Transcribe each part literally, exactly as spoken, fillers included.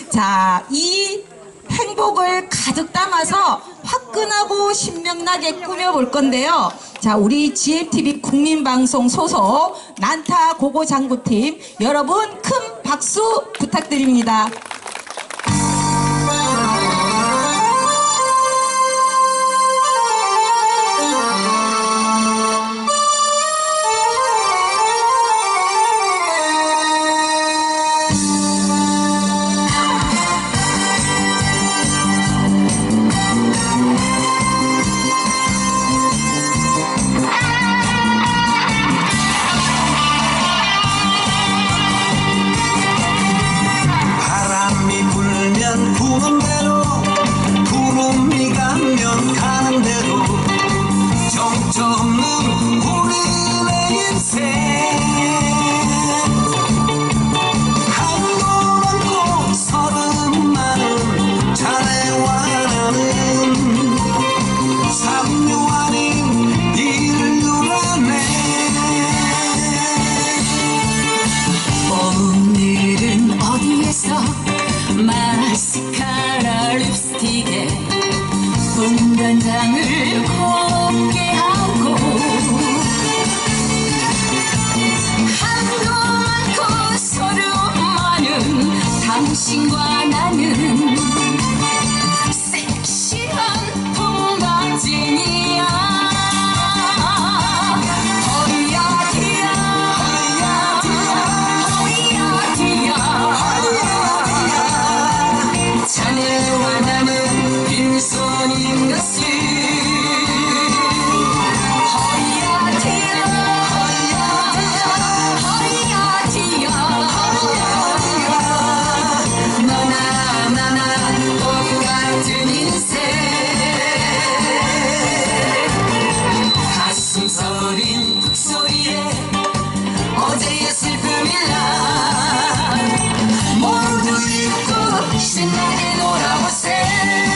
자, 이 행복을 가득 담아서 화끈하고 신명나게 꾸며볼 건데요. 자, 우리 지엠티비 국민방송 소속 난타 고고장구팀 여러분 큰 박수 부탁드립니다. 마스카라 립스틱에 분단장을 곱게 하고 한도 많고 서로 많은 당신과 나는 섹시한 풍각쟁이야. 자네와 나는 빈손인 것을 허야디야 허야디야 너나 나나 똑같은 인생 가슴 서린 북소리에 어제의 슬픔일라 모두 잊고 신나게 놀아보세.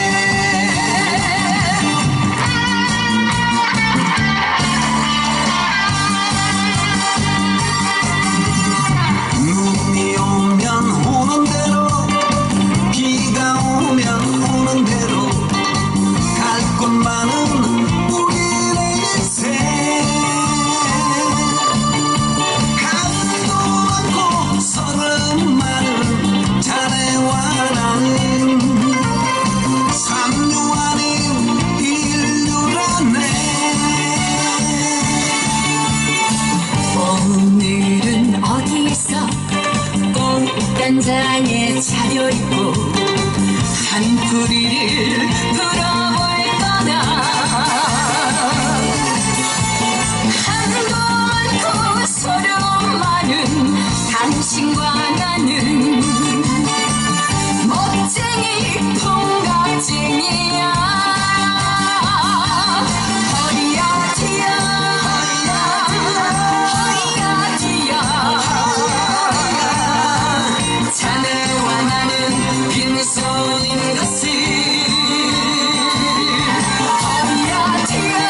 눈이 오면 오는 대로 비가 오면 오는 대로 갈 곳 많은 우리의 인생 가슴도 많고 서름 많은 자네와 나는 삼류 아닌 인류라네. 오늘은 어디에서 꽃간장에 차려입고 한 뿌리를 불어볼 거다. 한도 많고 서로 많은 당신과 나는 멋쟁이 풍각쟁이야. 허리야디야 허리야디야 자네와 나는 빈손인 것을 허리야디야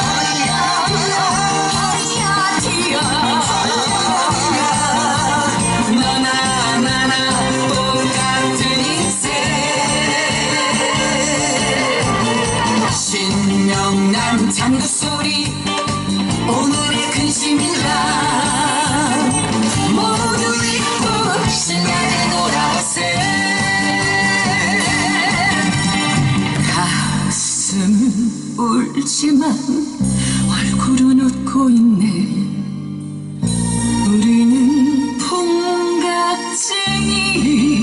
허리야디야 너나 나나 똑같은 인생 신명난 장구소리 오늘의 근심일라 모두 잊고 신나게 놀아보세. 가슴은 울지만 얼굴은 웃고 있네. 우리는 풍각쟁이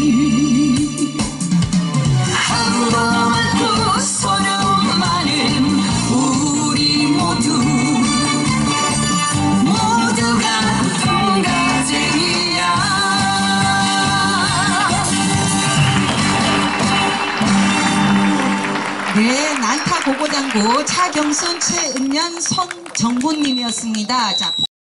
한도 많고 서로 많은 우리 모두 모두가 풍각쟁이야. 네, 난타 고고장구 차경순, 최은연, 손정훈님이었습니다. 자.